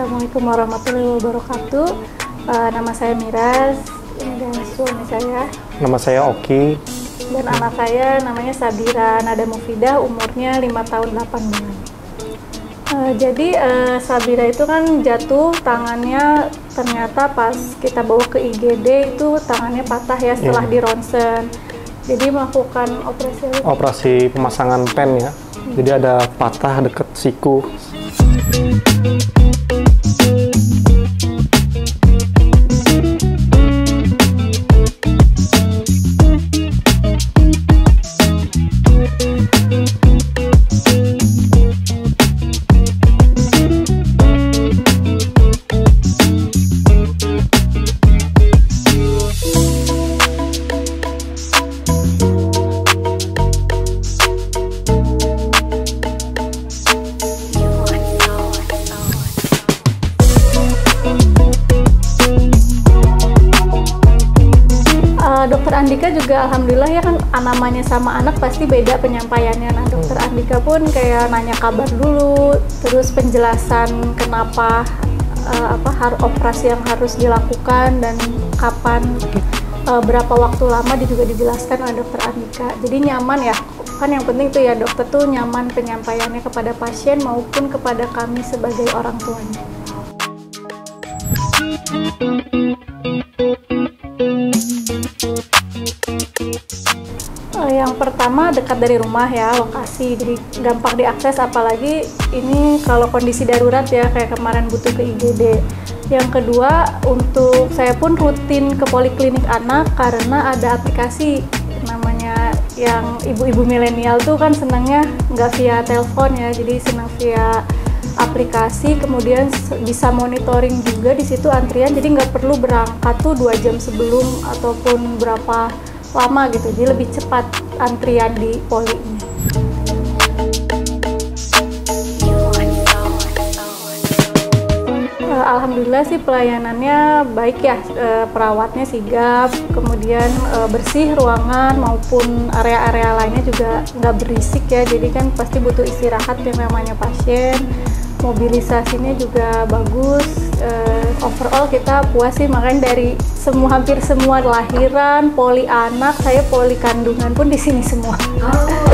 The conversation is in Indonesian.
Assalamualaikum warahmatullahi wabarakatuh. Nama saya Miras, ini dan suami saya. Nama saya Oki. Dan anak saya namanya Sabira Nada Mufidah, umurnya 5 tahun 8 bulan. Jadi Sabira itu kan jatuh, tangannya ternyata pas kita bawa ke IGD itu tangannya patah ya setelah di ronsen. Jadi melakukan operasi pemasangan pen ya. Jadi ada patah deket siku. Dokter Andika juga alhamdulillah ya kan namanya sama anak pasti beda penyampaiannya. Nah dokter Andika pun kayak nanya kabar dulu, terus penjelasan kenapa operasi yang harus dilakukan dan kapan, berapa waktu lama juga dijelaskan oleh dokter Andika. Jadi nyaman ya, kan yang penting tuh ya dokter tuh nyaman penyampaiannya kepada pasien maupun kepada kami sebagai orang tuanya. Yang pertama dekat dari rumah ya, lokasi, jadi gampang diakses, apalagi ini kalau kondisi darurat ya kayak kemarin butuh ke IGD. Yang kedua, untuk saya pun rutin ke poliklinik anak karena ada aplikasi namanya, yang ibu-ibu milenial tuh kan senangnya nggak via telepon ya, jadi senang via aplikasi, kemudian bisa monitoring juga di situ antrian, jadi nggak perlu berangkat tuh 2 jam sebelum ataupun berapa lama gitu, jadi lebih cepat antrian di polinya. Alhamdulillah sih pelayanannya baik ya, perawatnya sigap, kemudian bersih ruangan maupun area-area lainnya juga nggak berisik ya, jadi kan pasti butuh istirahat yang namanya pasien. Mobilisasinya juga bagus, overall kita puas sih, makanya dari hampir semua lahiran, poli anak, saya poli kandungan pun di sini semua.